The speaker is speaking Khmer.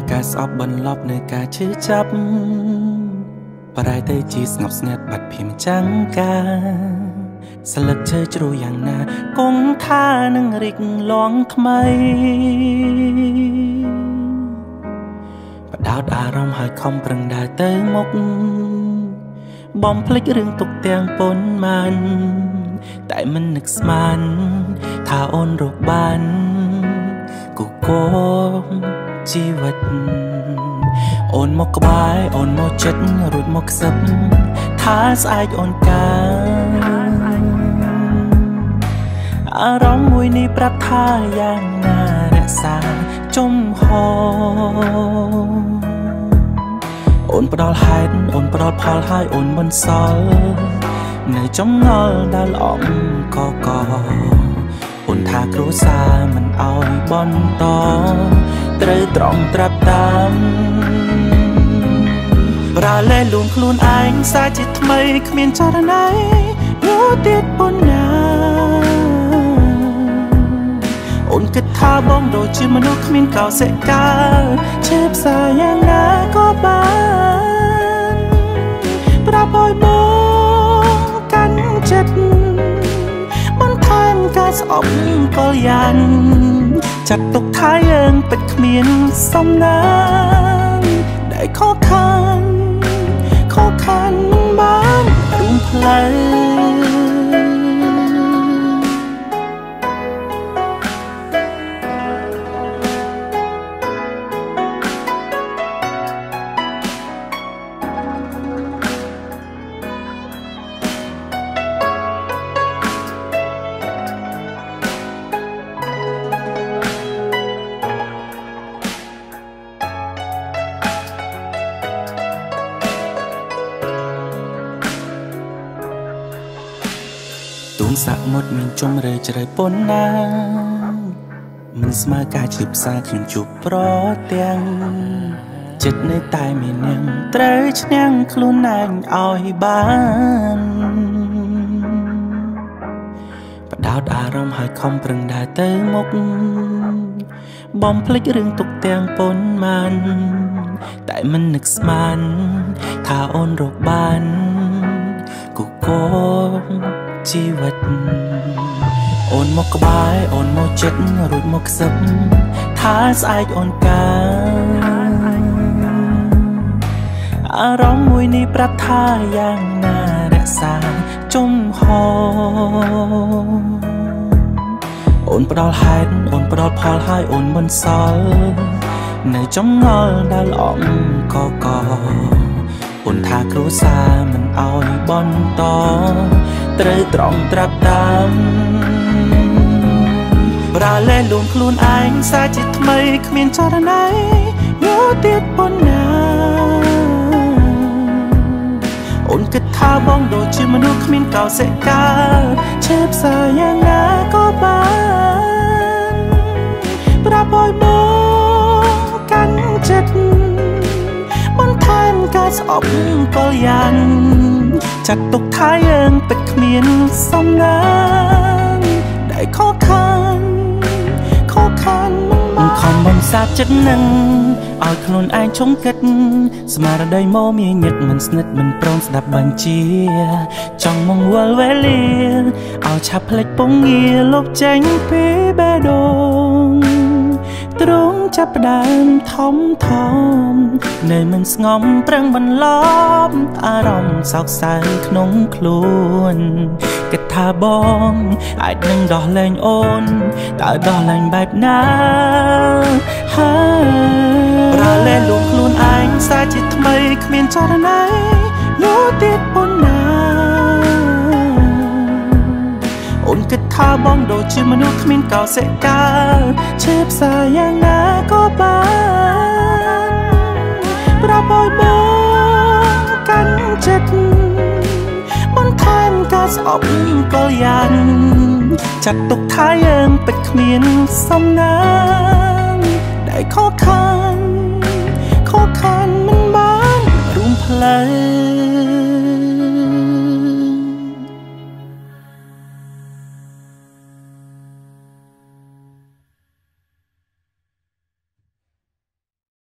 ការស្អប់បន្លប់នៃការឈឺចាប់ប្រែទៅជាស្ងប់ស្ងាត់បាត់ភៀមចាំងការស្លឹកឈើជ្រុះយ៉ាងណាគង់ថានឹងរីកលងថ្មីបដោតអារម្មណ៍ឲ្យខំប្រឹងដើរទៅមុខបំភ្លេចរឿងទុកទាំងប៉ុន្មានតែមិននឹកស្មានថាអូនរកបានគូកោជីវិតអូនមកក្បែរអូនមកចិត្តរួចមកខ្សឹបថាស្អែកអូនកាអារម្មណ៍មួយនេះប្រាប់ថាយ៉ាងណារក្សាជំហរអូនផ្ដល់ហេតុអូនផ្ដល់ផលហើយអូនមិនសល់នៅចំណល់ដែលល្អកកអូនថាគ្រួសារមិនអោយបន្តត្រូវត្រង់ត្រាប់តាមប្រាលែលួងខ្លួនឯងសាជាថ្មីគ្មានចរណៃយកទៀតប៉ុណ្ណាអូនគិតថាបងដូចជាមនុស្សគ្មានកោសិកាឈឺផ្សាយ៉ាងណាក៏បានប្រាប់ឲ្យបងកាន់ចិត្តបន្ថែមការស្អប់ក៏យ៉ាងចាត់ទុកថាយើងពិតគ្មានសំណាងដែលខកខានមិនបានរួមផ្លូវទូនសាក់មុតមានជុំរើជ្រៅប៉ុណ្ណាមិនស្មើការជឿផ្សាខ្ញុំជួបប្រទាំងចិត្តនៅតែមាននាងត្រូវឈ្នះខ្លួនឯងឲ្យបានបដោតអារម្មណ៍ឲ្យខំប្រឹងដើរទៅមុខបំភ្លេចរឿងទុកទាំងប៉ុន្មានតែមិននឹកស្មានថាអូនរកបានគូកោជីវិតអូនមកក្បែរអូនមកចិត្តរួចមកខ្សឹបថាស្អែកអូនកាអារម្មណ៍មួយនេះប្រាប់ថាយ៉ាងណារក្សាជំហរអូនផ្ដល់ហេតុអូនផ្ដល់ផលហើយអូនមិនសល់នៅចំណល់ដែលល្អកកអូនថាគ្រួសារមិនអោយបន្តត្រូវត្រង់ត្រាប់តាមប្រាលែលួងខ្លួនឯងសាជាថ្មីគ្មានចរណៃយកទៀតប៉ុណ្ណាអូនគិតថាបងដូចជាមនុស្សគ្មានកោសិកាឈឺផ្សាយ៉ាងណាក៏បានប្រាប់ឲ្យបងកាន់ចិត្តបន្ថែមការស្អប់ក៏យ៉ាងចាត់ទុកថាយើងពិតគ្មានសំណាងដែលខកខានមិនខំបំសាបចិត្តនឹងឲ្យខ្លួនឯងឈុំគិតស្មារតីមកមានញឹកមិនស្និទ្ធមិនព្រមស្ដាប់បញ្ជាចង់មកវល់វេលាឲ្យឆាប់ផ្លេចពងងារលុបចេញពីបេះដូងទ្រង់ចាប់ផ្ដើមថំនៅមិនស្ងំប្រឹងបន្លប់អារម្មណ៍សោកសៅក្នុងខ្លួនគិតថាបងអាចនឹងដោះលែងអូនតើដោះលែងបែបណាហើយប្រាលែលួងខ្លួនឯងសាជាថ្មីគ្មានចរណៃយកទៀតប៉ុណ្ណាអូនគិតថាបងដូចជាមនុស្សគ្មានកោសិកាឈឺផ្សាយ៉ាងណាក៏បានប្រាប់ឲ្យបងកាន់ចិត្តបន្ថែមការស្អប់ក៏យ៉ាងចាត់ទុកថាយើងពិតគ្មានសំណាងដែលខកខាន